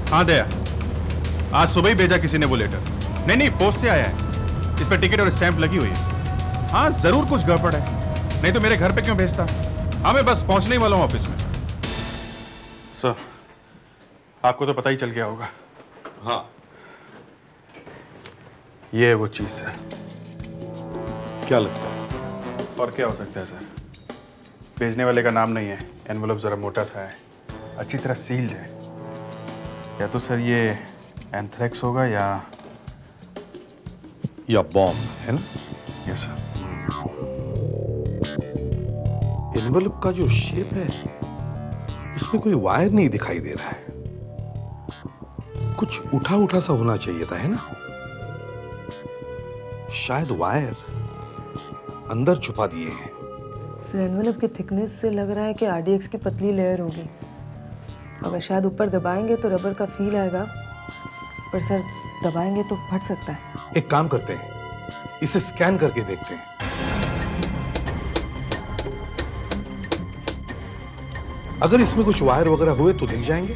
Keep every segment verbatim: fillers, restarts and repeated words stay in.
हाँ दया, आज सुबह ही भेजा किसी ने वो लेटर। नहीं नहीं, पोस्ट से आया है, इस पर टिकट और स्टैंप लगी हुई है। हाँ जरूर कुछ गड़बड़ है, नहीं तो मेरे घर पे क्यों भेजता। हाँ मैं बस पहुंचने ही वाला हूँ ऑफिस में। सर आपको तो पता ही चल गया होगा। हाँ ये है वो चीज सर। क्या लगता है? और क्या हो सकता है सर, भेजने वाले का नाम नहीं है, एनवेलप जरा मोटा सा है, अच्छी तरह सील्ड है। या तो सर ये एंथ्रेक्स होगा या या बॉम्ब है ना? Yes sir. एनवेलप का जो शेप है इसमें कोई वायर नहीं दिखाई दे रहा है, कुछ उठा उठा सा होना चाहिए था, है ना? शायद वायर अंदर छुपा दिए हैं। सर एनवेलप की थिकनेस से लग रहा है कि आरडीएक्स की पतली लेयर होगी। अगर शायद ऊपर दबाएंगे तो रबर का फील आएगा, पर सर दबाएंगे तो फट सकता है। एक काम करते हैं, इसे स्कैन करके देखते हैं। अगर इसमें कुछ वायर वगैरह हुए तो दिख जाएंगे।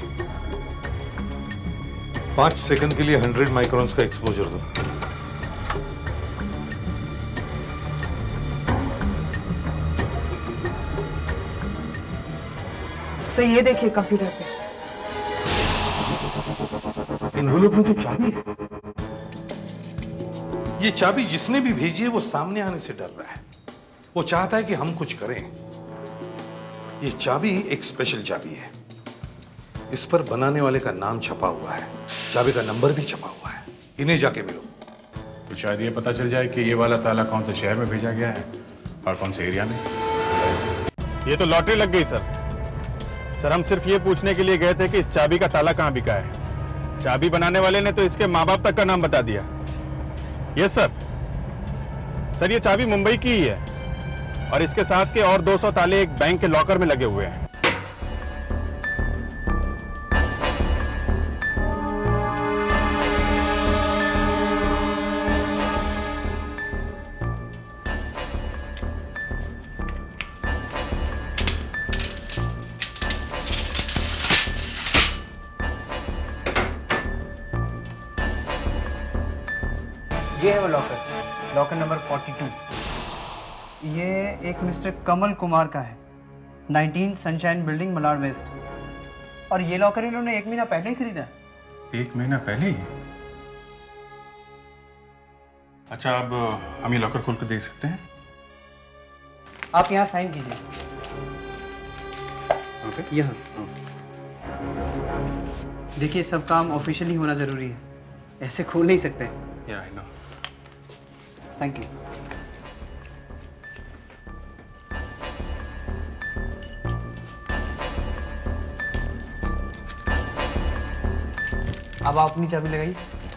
पांच सेकंड के लिए हंड्रेड माइक्रोन्स का एक्सपोजर दो। सर ये देखिए कंप्यूटर पे एनवेलप में तो चाबी है। ये चाबी जिसने भी भेजी है वो सामने आने से डर रहा है, वो चाहता है कि हम कुछ करें। ये चाबी एक स्पेशल चाबी है, इस पर बनाने वाले का नाम छपा हुआ है, चाबी का नंबर भी छपा हुआ है। इन्हें जाके मिलो तो शायद ये पता चल जाए कि ये वाला ताला कौन से शहर में भेजा गया है और कौन से एरिया में। ये तो लॉटरी लग गई सर। सर हम सिर्फ ये पूछने के लिए गए थे कि इस चाबी का ताला कहाँ बिका है। चाबी बनाने वाले ने तो इसके माँ बाप तक का नाम बता दिया। Yes sir. सर ये चाबी मुंबई की ही है और इसके साथ के और दो सौ ताले एक बैंक के लॉकर में लगे हुए हैं। ये है वो लॉकर, लॉकर नंबर बयालीस। ये एक मिस्टर कमल कुमार का है, nineteen sunshine building Malad west. और ये लॉकर इन्होंने एक महीना पहले ही खरीदा। एक महीना पहले ही? अच्छा अब हम ये लॉकर खोल कर देख सकते हैं? आप यहाँ साइन कीजिए। ओके। यहाँ देखिए, सब काम ऑफिशियली होना जरूरी है, ऐसे खोल नहीं सकते। या आई नो। Thank you. अब आप अपनी चाबी लगाइए।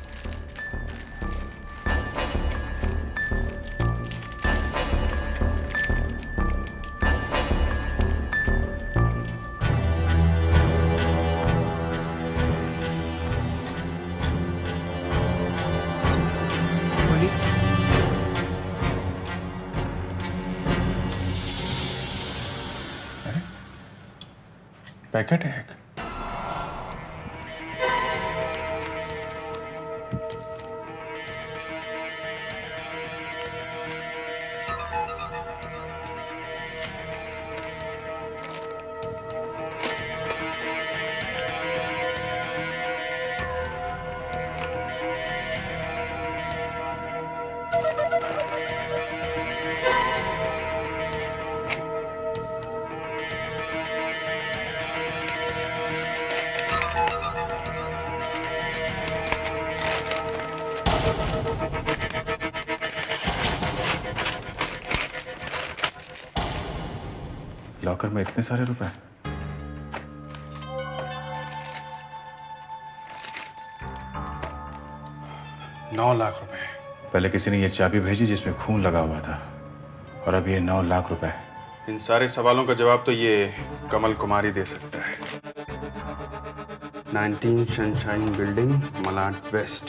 पैकेट है एक। लॉकर में इतने सारे रुपए? नौ लाख रुपए। पहले किसी ने ये चाबी भेजी जिसमें खून लगा हुआ था और अब ये नौ लाख रुपए। इन सारे सवालों का जवाब तो ये कमल कुमारी दे सकता है। Nineteen sunshine building Malad west.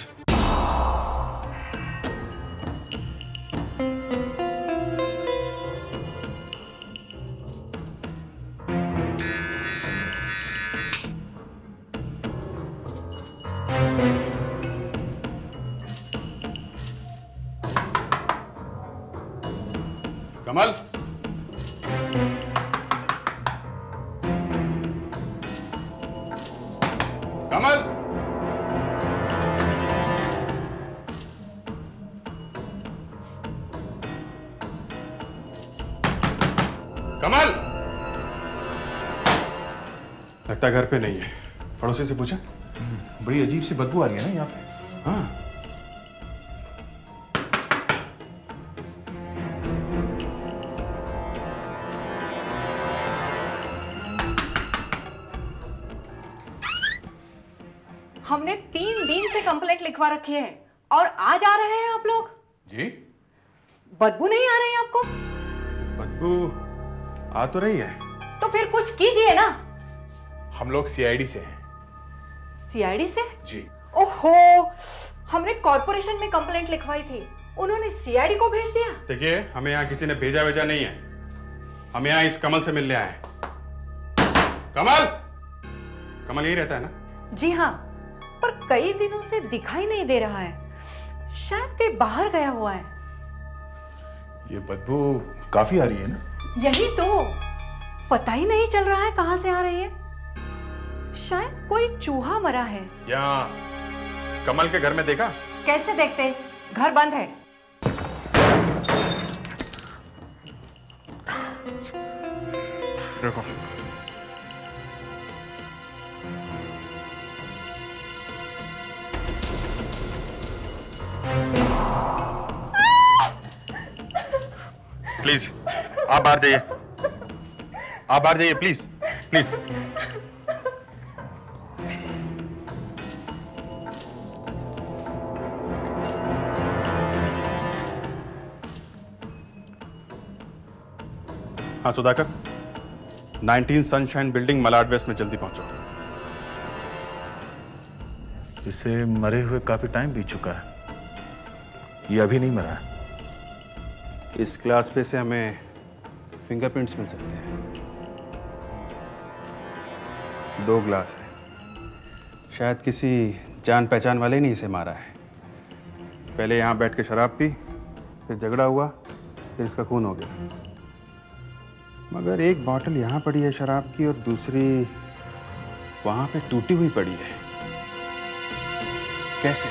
लगता घर पे नहीं है। पड़ोसी से पूछा? बड़ी अजीब सी बदबू आ रही है ना यहाँ पे। हाँ। हमने तीन दिन से कंप्लेंट लिखवा रखी है और आज आ रहे हैं आप लोग? जी? बदबू नहीं आ रही है आपको? बदबू आ तो रही है। तो फिर कुछ कीजिए ना। हम लोग सी आई डी से हैं। सी आई डी से? जी। ओहो, हमने कॉर्पोरेशन में कंप्लेंट लिखवाई थी, उन्होंने सी आई डी को भेज दिया। देखिए, हमें यहाँ किसी ने भेजा भेजा नहीं है। हम यहाँ इस कमल से मिलने आए हैं। कमल, कमल यही रहता है ना? जी हाँ, पर कई दिनों से दिखाई नहीं दे रहा है, शायद कहीं बाहर गया हुआ है। ये बदबू काफी आ रही है ना? यही तो, पता ही नहीं चल रहा है कहां से आ रही है। शायद कोई चूहा मरा है। यहाँ कमल के घर में देखा? कैसे देखते, घर बंद है। देखो, प्लीज आप बाहर जाइए, आप बाहर जाइए प्लीज, प्लीज। हाँ Sudhakar, nineteen sunshine building Malad west में जल्दी पहुंचो। इसे मरे हुए काफी टाइम बीत चुका है, ये अभी नहीं मरा है। इस क्लास पे से हमें फिंगरप्रिंट्स मिल सकते हैं। दो ग्लास है, शायद किसी जान पहचान वाले ने इसे मारा है। पहले यहाँ बैठ के शराब पी, फिर झगड़ा हुआ, फिर इसका खून हो गया। मगर एक बोतल यहाँ पड़ी है शराब की और दूसरी वहाँ पे टूटी हुई पड़ी है। कैसे?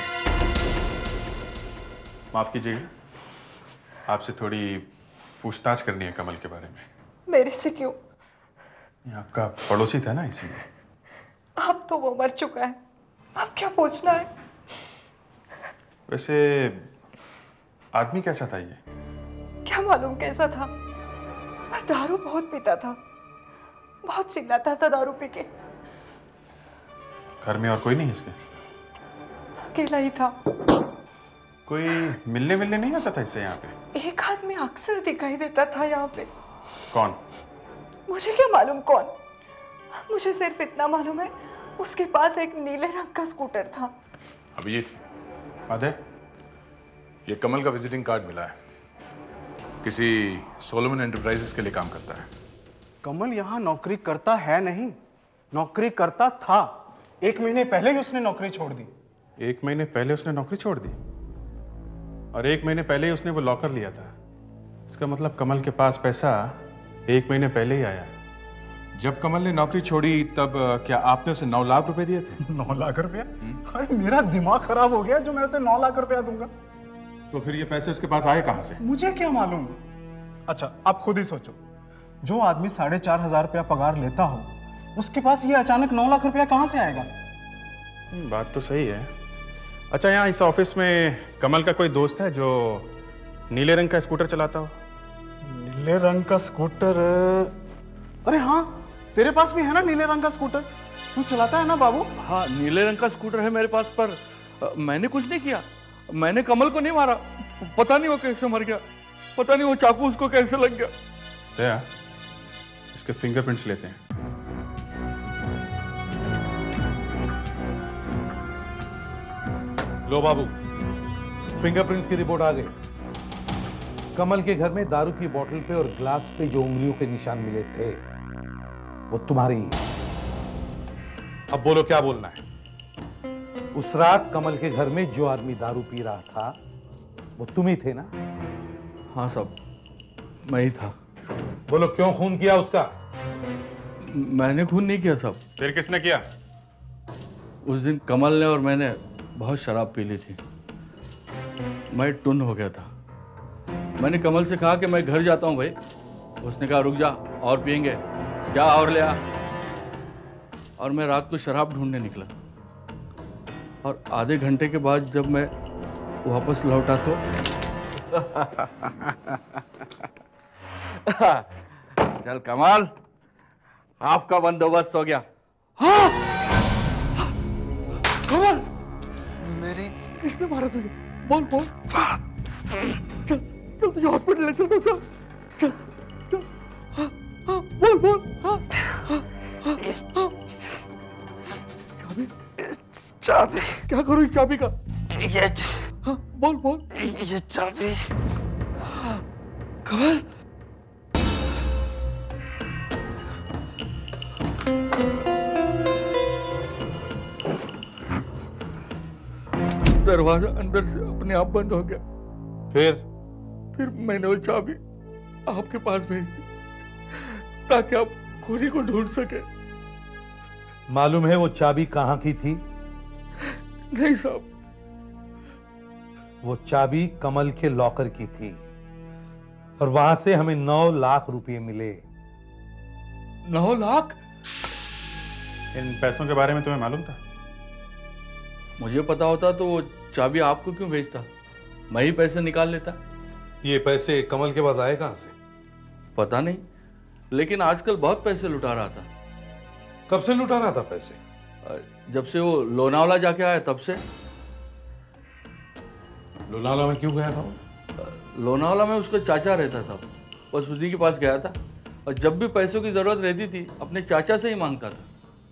माफ कीजिएगा, आपसे थोड़ी पूछताछ करनी है कमल के बारे में। मेरे से क्यों? ये आपका पड़ोसी था ना, इसीलिए। अब तो वो मर चुका है, अब क्या पूछना है? वैसे आदमी कैसा था ये? क्या मालूम कैसा था, पर दारू बहुत पीता था, बहुत चिल्लाता था दारू पी के। घर में और कोई नहीं इसके? अकेला ही था। कोई मिलने मिलने नहीं आता था इससे यहाँ पे? एक आदमी अक्सर दिखाई देता था यहाँ पे। कौन? मुझे क्या मालूम कौन, मुझे सिर्फ इतना मालूम है उसके पास एक नीले रंग का स्कूटर था। अभिजीत, आधे ये कमल का विजिटिंग कार्ड मिला है, किसी सोलोमन एंटरप्राइजेस के लिए काम करता है। कमल यहाँ नौकरी करता है नहीं, नौकरी करता था। एक महीने पहले ही उसने नौकरी छोड़ दी। एक महीने पहले उसने नौकरी छोड़ दी और एक महीने पहले ही उसने वो लॉकर लिया था। इसका मतलब कमल के पास पैसा एक महीने पहले ही आया। जब कमल ने नौकरी छोड़ी तब क्या आपने उसे नौ लाख रुपए दिए थे? नौ लाख रुपया? अरे मेरा दिमाग खराब हो गया जो मैं उसे नौ लाख रुपया दूंगा। तो फिर ये पैसे उसके पास आए कहां से? मुझे क्या मालूम। अच्छा आप खुद ही सोचो, जो आदमी साढ़े चार हजार रुपया पगार लेता हो उसके पास ये अचानक नौ लाख रुपया कहां से आएगा? बात तो सही है। अच्छा, यहाँ इस ऑफिस में कमल का कोई दोस्त है जो नीले रंग का स्कूटर चलाता हो? नीले रंग का स्कूटर? अरे हाँ, तेरे पास भी है ना नीले रंग का स्कूटर, तू चलाता है ना बाबू? हाँ, नीले रंग का स्कूटर है मेरे पास, पर आ, मैंने कुछ नहीं किया। मैंने कमल को नहीं मारा, पता नहीं वो कैसे मर गया, पता नहीं वो चाकू उसको कैसे लग गया। दया, इसके फिंगरप्रिंट्स लेते हैं। लो बाबू, फिंगरप्रिंट्स की रिपोर्ट आ गई। कमल के घर में दारू की बोतल पे और ग्लास पे जो उंगलियों के निशान मिले थे वो तुम्हारी ही। अब बोलो क्या बोलना है? उस रात कमल के घर में जो आदमी दारू पी रहा था वो तुम ही थे ना? हाँ साहब, मैं ही था। बोलो क्यों खून किया उसका? मैंने खून नहीं किया साहब। फिर किसने किया? उस दिन कमल ने और मैंने बहुत शराब पी ली थी, मैं टुन हो गया था। मैंने कमल से कहा कि मैं घर जाता हूँ भाई। उसने कहा रुक जा और पियेंगे, क्या और ले आ। और मैं रात को शराब ढूंढने निकला। और आधे घंटे के बाद जब मैं वापस लौटा तो चल कमाल, आपका बंदोबस्त हो गया। हाँ? कमाल, मेरी किसने मारा तुझे? बोल बोल। चल चल तुझे हॉस्पिटल ले चलता हूँ, चल चल चल। हाँ हाँ बोल बोल। हाँ हाँ हाँ चाबी चाबी क्या करूँ इस चाबी का? ये हाँ बोल बोल। ये चाबी कमाल, दरवाजा अंदर से अपने आप बंद हो गया। फिर फिर मैंने वो चाबी आपके पास भेज दी ताकि आप खूनी को ढूंढ सके। मालूम है वो चाबी कहां की थी? नहीं साहब। वो चाबी कमल के लॉकर की थी और वहां से हमें नौ लाख रुपए मिले। नौ लाख? इन पैसों के बारे में तुम्हें मालूम था? मुझे पता होता तो वो चाबी आपको क्यों भेजता? मैं ही पैसे निकाल लेता। ये पैसे कमल के पास आए कहां से? पता नहीं, लेकिन आजकल बहुत पैसे लुटा रहा था। कब से लुटा रहा था पैसे? जब से वो लोनावला जाके आया तब से। लोनावला में क्यों गया था वो? लोनावला में उसका चाचा रहता था, बस उसी के पास गया था और जब भी पैसों की जरूरत रहती थी अपने चाचा से ही मांगता था।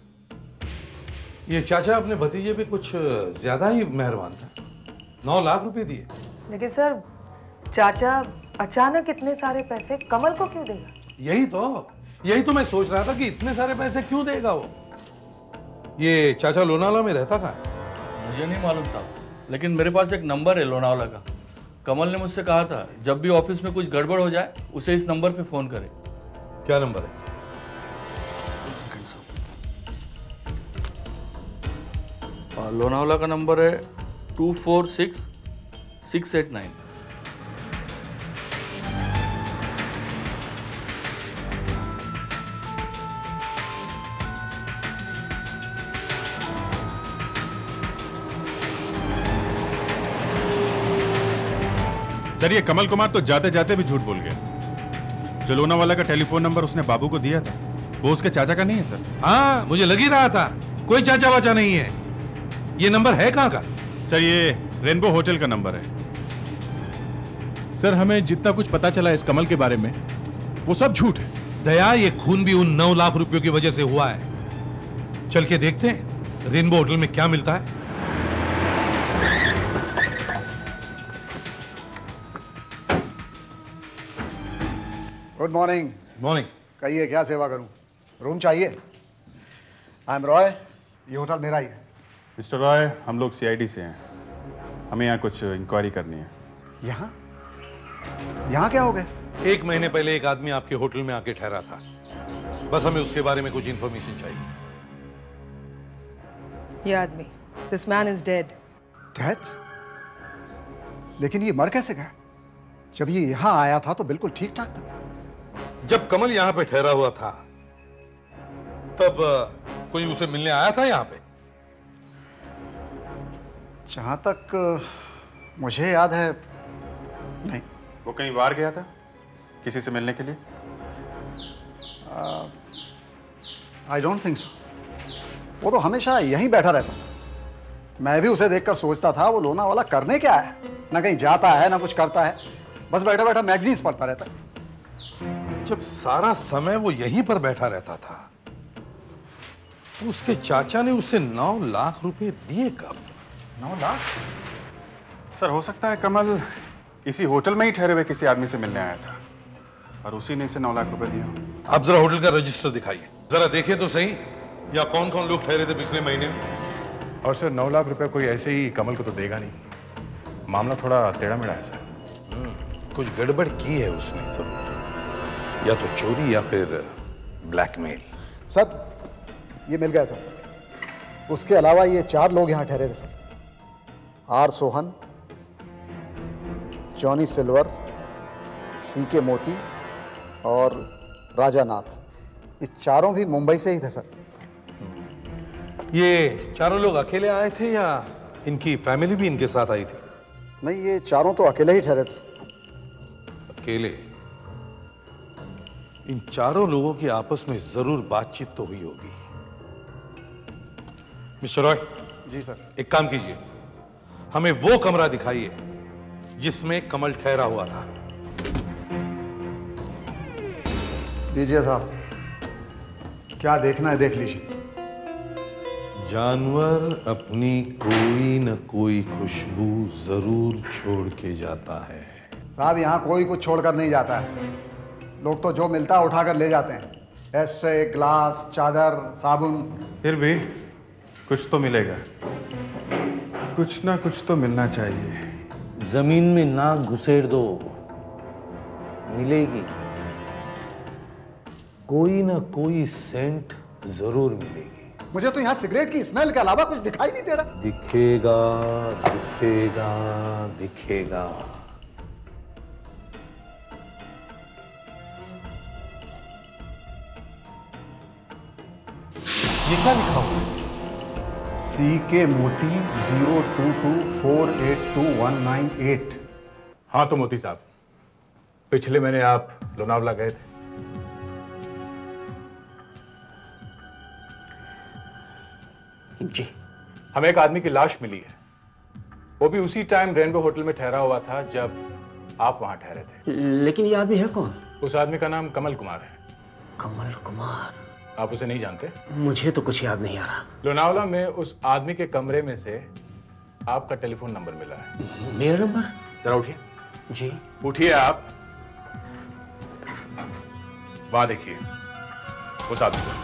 ये चाचा अपने भतीजे पे कुछ ज्यादा ही मेहरबान था, नौ लाख रुपए दिए। लेकिन सर चाचा अचानक इतने सारे पैसे कमल को क्यों देगा? यही तो यही तो मैं सोच रहा था कि इतने सारे पैसे क्यों देगा वो। ये चाचा लोनावला में रहता था? मुझे नहीं मालूम था, लेकिन मेरे पास एक नंबर है लोनावला का। कमल ने मुझसे कहा था जब भी ऑफिस में कुछ गड़बड़ हो जाए उसे इस नंबर पे फोन करे। क्या नंबर है? लोनावला का नंबर है two four six six eight nine. Sir ये कमल कुमार तो जाते जाते भी झूठ बोल गया। जो लोनावाला का टेलीफोन नंबर उसने बाबू को दिया था वो उसके चाचा का नहीं है सर। हाँ मुझे लग ही रहा था, कोई चाचा वाचा नहीं है। ये नंबर है कहां का? सर ये रेनबो होटल का नंबर है। सर हमें जितना कुछ पता चला इस कमल के बारे में वो सब झूठ है। दया, ये खून भी उन नौ लाख रुपयों की वजह से हुआ है। चल के देखते हैं रेनबो होटल में क्या मिलता है। Good morning. मॉर्निंग। कहिए क्या सेवा करूं? रूम चाहिए? आई एम रॉय, ये होटल मेरा ही है। मिस्टर रॉय, हम लोग सी आई डी से हैं, हमें यहाँ कुछ इंक्वायरी करनी है। यहाँ यहाँ क्या हो गया? एक महीने पहले एक आदमी आपके होटल में आके ठहरा था, बस हमें उसके बारे में कुछ इंफॉर्मेशन चाहिए। ये आदमी, this man is dead. Dead? लेकिन ये मर कैसे गया? जब ये यहाँ आया था तो बिल्कुल ठीक ठाक था। जब कमल यहाँ पे ठहरा हुआ था तब कोई उसे मिलने आया था यहाँ पे? जहां तक मुझे याद है नहीं। वो कहीं बाहर गया था किसी से मिलने के लिए? I don't think so. वो तो हमेशा यहीं बैठा रहता था। मैं भी उसे देखकर सोचता था वो लोनावाला करने क्या है, ना कहीं जाता है ना कुछ करता है, बस बैठा बैठा मैगजीन्स पढ़ता रहता है। जब सारा समय वो यहीं पर बैठा रहता था तो उसके चाचा ने उसे नौ लाख रुपए दिए कब? नौ लाख? सर हो सकता है कमल इसी होटल में ही ठहरे हुए किसी आदमी से मिलने आया था और उसी ने इसे नौ लाख रुपए दिया। आप जरा होटल का रजिस्टर दिखाइए, जरा देखिए तो सही या कौन कौन लोग ठहरे थे पिछले महीने में। और सर नौ लाख रुपए कोई ऐसे ही कमल को तो देगा नहीं, मामला थोड़ा टेढ़ा मेढ़ा है सर। कुछ गड़बड़ की है उसने सब, या तो चोरी या फिर ब्लैकमेल। सर ये मिल गया सर। उसके अलावा ये चार लोग यहाँ ठहरे थे sir. R Sohan, Johnny Silver, C K Moti और राजा नाथ। ये चारों भी मुंबई से ही थे सर। ये चारों लोग अकेले आए थे या इनकी फैमिली भी इनके साथ आई थी? नहीं, ये चारों तो अकेले ही ठहरे थे। अकेले? इन चारों लोगों की आपस में जरूर बातचीत तो हुई होगी। मिस्टर रॉय। जी सर। एक काम कीजिए, हमें वो कमरा दिखाइए जिसमें कमल ठहरा हुआ था। लीजिए साहब, क्या देखना है देख लीजिए। जानवर अपनी कोई न कोई खुशबू जरूर छोड़ के जाता है। साहब, यहाँ कोई कुछ छोड़कर नहीं जाता है। लोग तो जो मिलता है उठाकर ले जाते हैं। एस्ट्रे, ग्लास, चादर, साबुन। फिर भी कुछ तो मिलेगा, कुछ ना कुछ तो मिलना चाहिए। जमीन में नाक घुसेड़ दो, मिलेगी। कोई ना कोई सेंट जरूर मिलेगी। मुझे तो यहाँ सिगरेट की स्मेल के अलावा कुछ दिखाई नहीं दे रहा। दिखेगा, दिखेगा, दिखेगा। ये क्या लिखा हुआ? C K Moti zero two two four eight two one nine eight. हाँ तो मोती साहब, पिछले महीने आप लोनावला गए थे। जी। हमें एक आदमी की लाश मिली है, वो भी उसी टाइम रेनबो होटल में ठहरा हुआ था जब आप वहां ठहरे थे। लेकिन ये आदमी है कौन? उस आदमी का नाम कमल कुमार है। कमल कुमार? आप उसे नहीं जानते? मुझे तो कुछ याद नहीं आ रहा। लोनावला में उस आदमी के कमरे में से आपका टेलीफोन नंबर मिला है। मेरा नंबर? जरा उठिए। जी। उठिए आप। वहां देखिए उस आदमी को।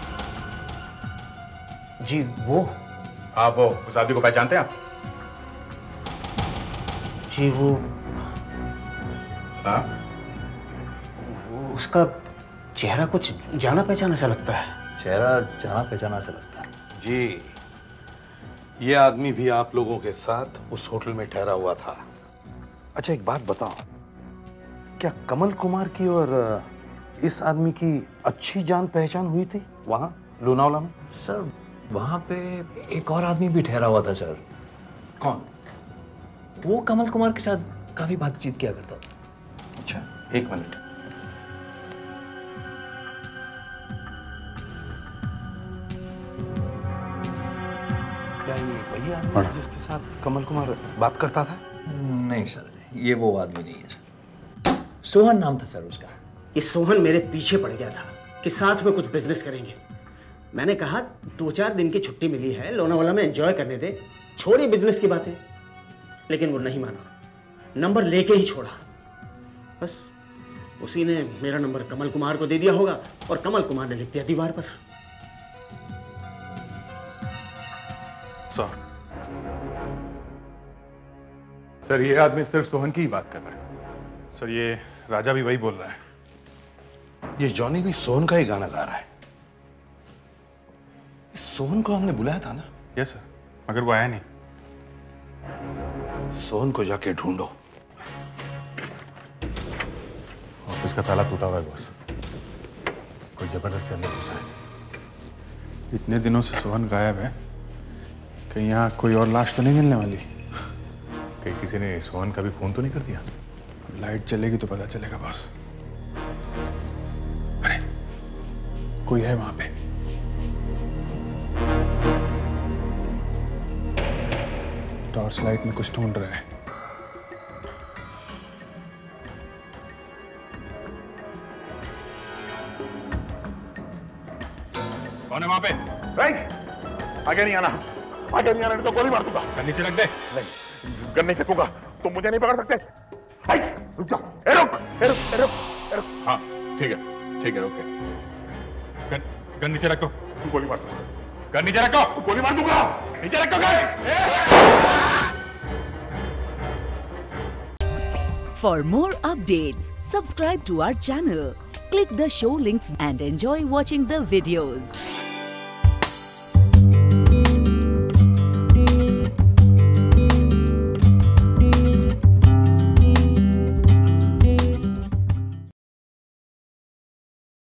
जी वो? आप वो उस आदमी को पहचानते हैं आप? जी वो। हाँ? वो उसका चेहरा कुछ जाना पहचाना सा लगता है। चेहरा जाना पहचाना सा लगता है। जी, ये आदमी भी आप लोगों के साथ उस होटल में ठहरा हुआ था। अच्छा एक बात बताओ, क्या कमल कुमार की और इस आदमी की अच्छी जान पहचान हुई थी वहां लोनावला में? सर वहां पे एक और आदमी भी ठहरा हुआ था सर। कौन? वो कमल कुमार के साथ काफी बातचीत किया करता था। अच्छा एक मिनट। क्या ये वही आदमी है जिसके साथ कमल कुमार बात करता था? नहीं सर, ये वो आदमी नहीं है सर। सोहन नाम था सर उसका। ये सोहन मेरे पीछे पड़ गया था कि साथ में कुछ बिजनेस करेंगे। मैंने कहा दो चार दिन की छुट्टी मिली है, लोनावाला में एंजॉय करने दे, छोड़ी बिजनेस की बातें। लेकिन वो नहीं माना, नंबर लेके ही छोड़ा। बस उसी ने मेरा नंबर कमल कुमार को दे दिया होगा और कमल कुमार ने लिख दिया दीवार पर। सर सर ये आदमी सिर्फ सोहन की ही बात कर रहा है। सर ये राजा भी वही बोल रहा है। ये जॉनी भी सोहन का ही गाना गा रहा है। इस सोहन को हमने बुलाया था ना? यस सर, मगर वो आया नहीं। सोहन को जाके ढूंढो। ऑफिस का ताला टूटा हुआ है बॉस, कोई जबरदस्ती अंदर घुसा है। इतने दिनों से सोहन गायब है, कहीं यहाँ कोई और लाश तो नहीं मिलने वाली? कहीं किसी ने सोहन का भी फोन तो नहीं कर दिया? लाइट चलेगी तो पता चलेगा बॉस। अरे कोई है वहां पे। टॉर्च लाइट में कुछ ढूंढ रहा है। कौन है वहां पे? आगे नहीं आना, आगे नहीं आना नहीं तो गोली मार दूंगा। गन नीचे रख दे। नहीं, गन नहीं फेंकूंगा, तुम मुझे नहीं पकड़ सकते। आई, रुक जाओ, ए रुक, ए रुक, ए रुक, ए रुक। हाँ ठीक है, ठीक है, ओके। गन गन नीचे रखो। गोली मार दूंगा। गन नीचे रखो। गोली मार दूंगा। नीचे रखो gun. For more updates, subscribe to our channel, click the show links and enjoy watching the videos.